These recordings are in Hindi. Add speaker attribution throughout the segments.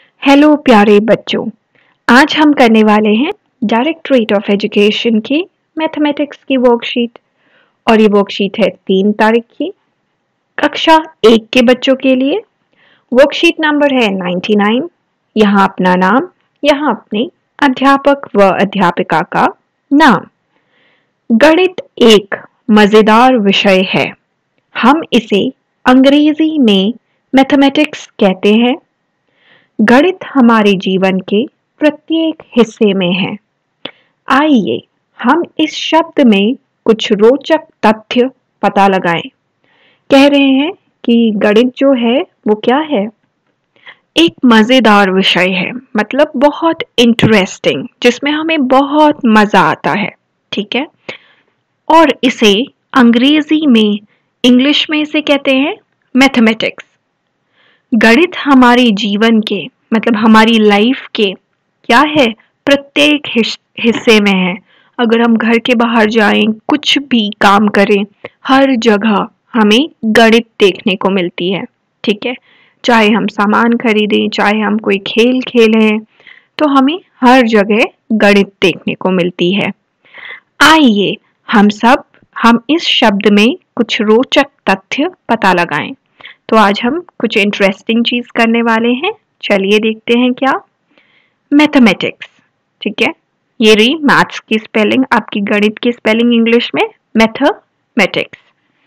Speaker 1: हेलो प्यारे बच्चों। आज हम करने वाले हैं डायरेक्टरेट ऑफ एजुकेशन की मैथमेटिक्स की वर्कशीट। और ये वर्कशीट है 3 तारीख की, कक्षा 1 के बच्चों के लिए। वर्कशीट नंबर है 99। यहाँ अपना नाम, यहाँ अपने अध्यापक व अध्यापिका का नाम। गणित एक मजेदार विषय है। हम इसे अंग्रेजी में मैथमेटिक्स कहते हैं। गणित हमारे जीवन के प्रत्येक हिस्से में है। आइए हम इस शब्द में कुछ रोचक तथ्य पता लगाएं। कह रहे हैं कि गणित जो है वो क्या है? एक मजेदार विषय है, मतलब बहुत इंटरेस्टिंग, जिसमें हमें बहुत मजा आता है। ठीक है। और इसे अंग्रेजी में, इंग्लिश में इसे कहते हैं मैथमेटिक्स। गणित हमारे जीवन के, मतलब हमारी लाइफ के क्या है, प्रत्येक हिस्से में है। अगर हम घर के बाहर जाएं, कुछ भी काम करें, हर जगह हमें गणित देखने को मिलती है। ठीक है। चाहे हम सामान खरीदें, चाहे हम कोई खेल खेलें, तो हमें हर जगह गणित देखने को मिलती है। आइए हम इस शब्द में कुछ रोचक तथ्य पता लगाएं। तो आज हम कुछ इंटरेस्टिंग चीज करने वाले हैं। चलिए देखते हैं क्या। मैथमेटिक्स, ठीक है। ये रही मैथ्स की स्पेलिंग, आपकी गणित की स्पेलिंग इंग्लिश में मैथमेटिक्स।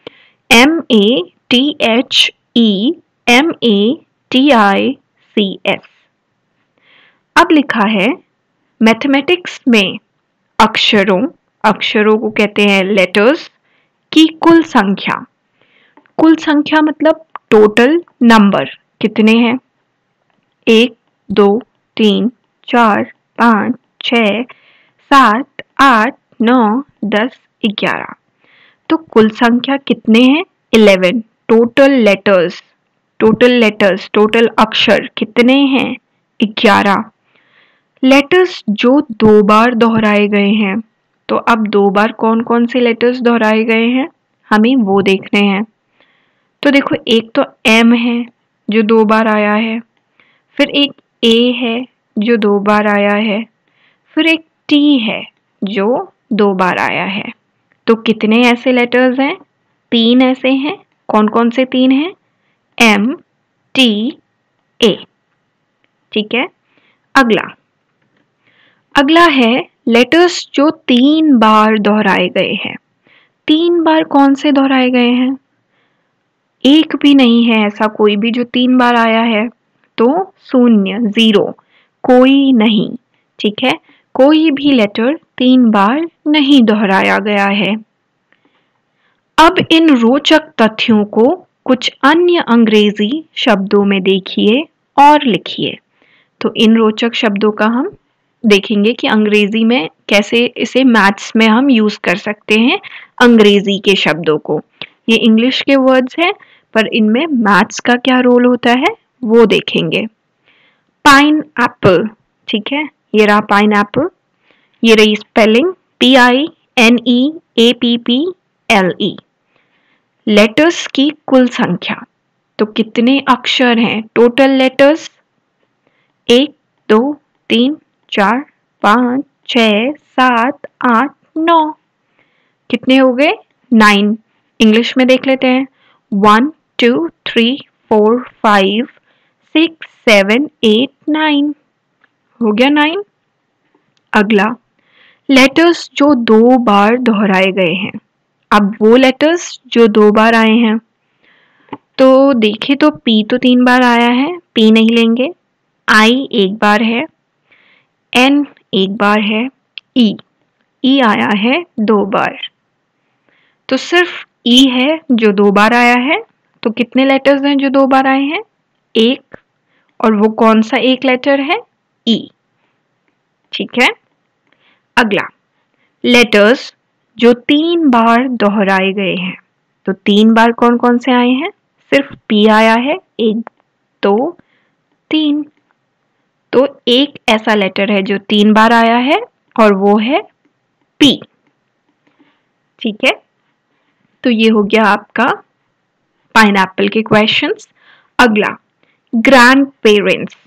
Speaker 1: METHEMATICS। अब लिखा है मैथमेटिक्स में अक्षरों अक्षरों को कहते हैं लेटर्स की कुल संख्या। कुल संख्या मतलब टोटल नंबर कितने हैं? 1 2 3 4 5 6 7 8 9 10 11। तो कुल संख्या कितने हैं? 11। टोटल अक्षर कितने हैं? 11। लेटर्स जो 2 बार दोहराए गए हैं, तो अब 2 बार कौन कौन से लेटर्स दोहराए गए हैं, हमें वो देखने हैं। तो देखो, एक तो M है जो 2 बार आया है, फिर एक A है जो 2 बार आया है, फिर एक T है जो 2 बार आया है। तो कितने ऐसे लेटर्स हैं? 3 ऐसे हैं। कौन कौन से 3 हैं? M T A। ठीक है। अगला है लेटर्स जो 3 बार दोहराए गए हैं। 3 बार कौन से दोहराए गए हैं? एक भी नहीं है ऐसा कोई भी जो 3 बार आया है। तो 0, 0, कोई नहीं। ठीक है। कोई भी लेटर 3 बार नहीं दोहराया गया है। अब इन रोचक तथ्यों को कुछ अन्य अंग्रेजी शब्दों में देखिए और लिखिए। तो इन रोचक शब्दों का हम देखेंगे कि अंग्रेजी में कैसे इसे मैथ्स में हम यूज कर सकते हैं। अंग्रेजी के शब्दों को, ये इंग्लिश के वर्ड्स हैं, पर इनमें मैथ्स का क्या रोल होता है वो देखेंगे। पाइन एप्पल, ठीक है। ये रहा पाइन एप्पल। ये रही स्पेलिंग PINEAPPLE। लेटर्स की कुल संख्या, तो कितने अक्षर हैं? Total letters 1 2 3 4 5 6 7 8 9। कितने हो गए? 9। इंग्लिश में देख लेते हैं। 1 2 3 4 5 6 7 8 9। हो गया 9। अगला, लेटर्स जो 2 बार दोहराए गए हैं। अब वो लेटर्स जो 2 बार आए हैं, तो देखें तो P तो 3 बार आया है, P नहीं लेंगे। I 1 बार है, N 1 बार है, E आया है 2 बार। तो सिर्फ E है जो 2 बार आया है। तो कितने लेटर्स हैं जो 2 बार आए हैं? 1। और वो कौन सा एक लेटर है? E। ठीक है। अगला, लेटर्स जो 3 बार दोहराए गए हैं। तो 3 बार कौन कौन से आए हैं? सिर्फ P आया है, 1 2 3। तो एक ऐसा लेटर है जो 3 बार आया है और वो है P। ठीक है। तो ये हो गया आपका पाइनएप्पल के क्वेश्चंस। अगला, ग्रैंड पेरेंट्स।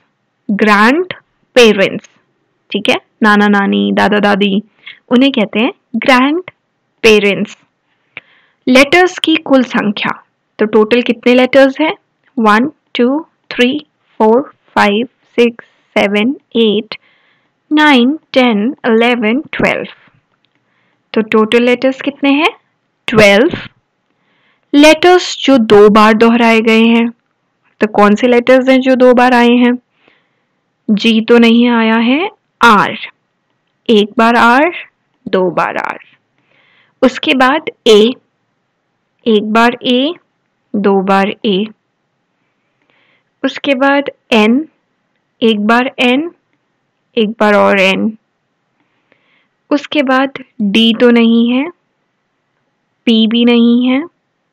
Speaker 1: ग्रैंड पेरेंट्स, ठीक है, नाना नानी, दादा दादी, उन्हें कहते हैं ग्रैंड पेरेंट्स। लेटर्स की कुल संख्या, तो टोटल कितने लेटर्स हैं? 1 2 3 4 5 6 7 8 9 10 11 12। तो टोटल लेटर्स कितने हैं? 12। लेटर्स जो 2 बार दोहराए गए हैं, तो कौन से लेटर्स हैं जो 2 बार आए हैं? जी तो नहीं आया है, आर, एक बार आर, 2 बार आर। उसके बाद ए, एक बार ए, 2 बार ए। उसके बाद एन, एक बार एन, एक बार और एन। उसके बाद डी तो नहीं है, पी भी नहीं है,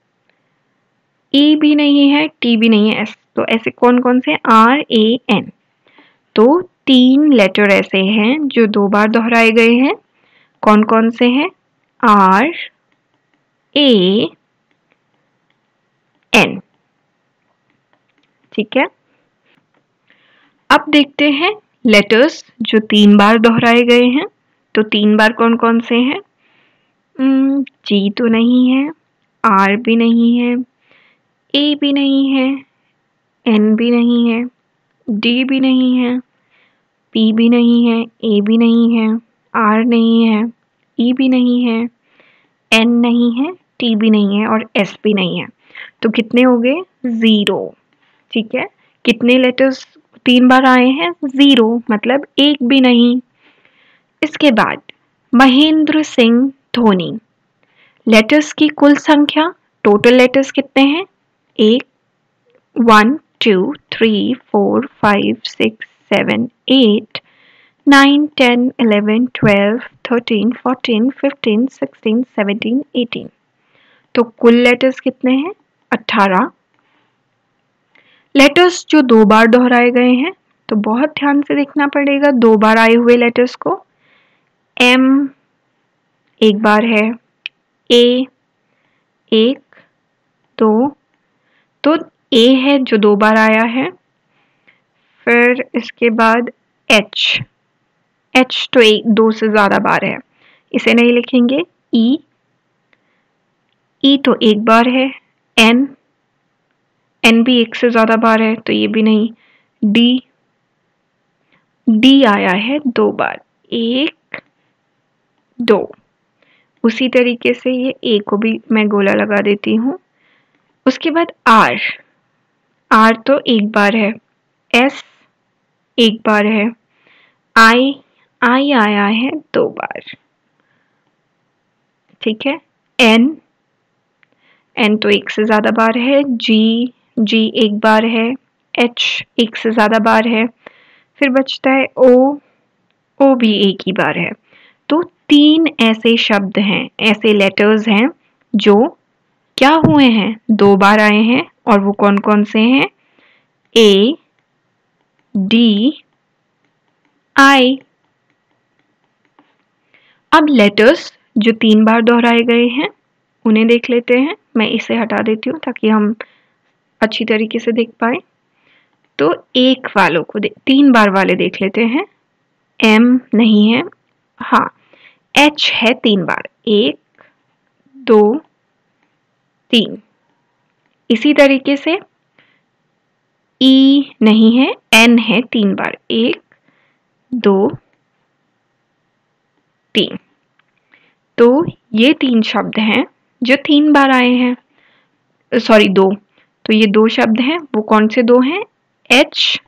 Speaker 1: ई भी नहीं है, टी भी नहीं है, एस। तो ऐसे कौन कौन से? R A N. तो 3 लेटर ऐसे हैं जो 2 बार दोहराए गए हैं। कौन कौन से हैं? आर ए एन, ठीक है। अब देखते हैं लेटर्स जो 3 बार दोहराए गए हैं। तो 3 बार कौन कौन से हैं? जी तो नहीं है, आर भी नहीं है, ए भी नहीं है, एन भी नहीं है, डी भी नहीं है, पी भी नहीं है, ए भी नहीं है, आर नहीं है, ई भी नहीं है, एन नहीं है, टी भी नहीं है और एस भी नहीं है। तो कितने हो गए? 0, ठीक है। कितने लेटर्स 3 बार आए हैं? 0, मतलब एक भी नहीं। इसके बाद महेंद्र सिंह धोनी। लेटर्स की कुल संख्या, टोटल लेटर्स कितने हैं? 1 1 2 3 4 5 6 7 8 9 10 11 12 13 14 15 16 17 18। तो कुल लेटर्स कितने हैं? 18। लेटर्स जो 2 बार दोहराए गए हैं, तो बहुत ध्यान से देखना पड़ेगा 2 बार आए हुए लेटर्स को। एम एक बार है, ए 1 2, तो ए है जो 2 बार आया है। फिर इसके बाद एच, एच तो 1 2 से ज़्यादा बार है, इसे नहीं लिखेंगे। ई, ई तो 1 बार है। एन, एन भी 1 से ज़्यादा बार है, तो ये भी नहीं। डी, डी आया है 2 बार, 1 2। उसी तरीके से ये ए को भी मैं गोला लगा देती हूँ। उसके बाद आर, आर तो 1 बार है। एस 1 बार है। आई, आई आया है 2 बार, ठीक है। एन, एन तो 1 से ज़्यादा बार है। जी, जी 1 बार है। एच 1 से ज़्यादा बार है। फिर बचता है ओ, ओ भी 1 ही बार है। तो 3 ऐसे शब्द हैं, ऐसे लेटर्स हैं जो क्या हुए हैं? 2 बार आए हैं, और वो कौन कौन से हैं? A, D, I. अब लेटर्स जो 3 बार दोहराए गए हैं उन्हें देख लेते हैं। मैं इसे हटा देती हूँ ताकि हम अच्छी तरीके से देख पाए। तो 1 वालों को 3 बार वाले देख लेते हैं। एम नहीं है, हाँ एच है 3 बार, 1 2 3। इसी तरीके से ई नहीं है, एन है 3 बार, 1 2 3। तो ये 3 शब्द हैं जो 3 बार आए हैं, सॉरी 2। तो ये 2 शब्द हैं, वो कौन से 2 हैं? H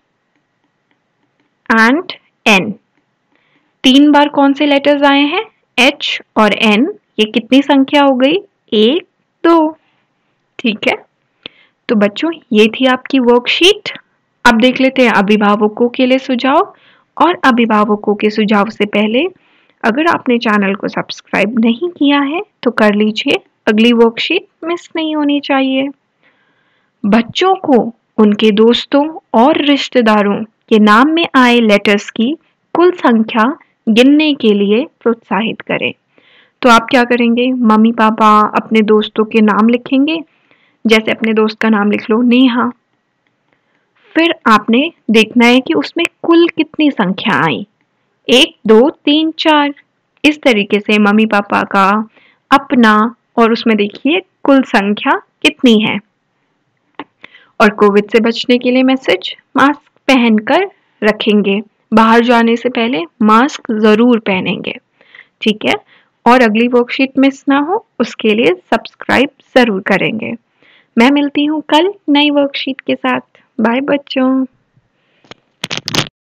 Speaker 1: and N. 3 बार कौन से लेटर्स आए हैं? एच और एन। ये कितनी संख्या हो गई? 1 2, ठीक है। तो बच्चों ये थी आपकी वर्कशीट। अब देख लेते हैं अभिभावकों के लिए सुझाव। और अभिभावकों के सुझाव से पहले अगर आपने चैनल को सब्सक्राइब नहीं किया है तो कर लीजिए, अगली वर्कशीट मिस नहीं होनी चाहिए। बच्चों को उनके दोस्तों और रिश्तेदारों के नाम में आए लेटर्स की कुल संख्या गिनने के लिए प्रोत्साहित करें। तो आप क्या करेंगे? मम्मी पापा अपने दोस्तों के नाम लिखेंगे। जैसे अपने दोस्त का नाम लिख लो नेहा। फिर आपने देखना है कि उसमें कुल कितनी संख्या आई, 1 2 3 4। इस तरीके से मम्मी पापा का, अपना, और उसमें देखिए कुल संख्या कितनी है। और कोविड से बचने के लिए मैसेज, मास्क पहनकर रखेंगे, बाहर जाने से पहले मास्क जरूर पहनेंगे, ठीक है। और अगली वर्कशीट मिस ना हो उसके लिए सब्सक्राइब जरूर करेंगे। मैं मिलती हूँ कल नई वर्कशीट के साथ। बाय बच्चों।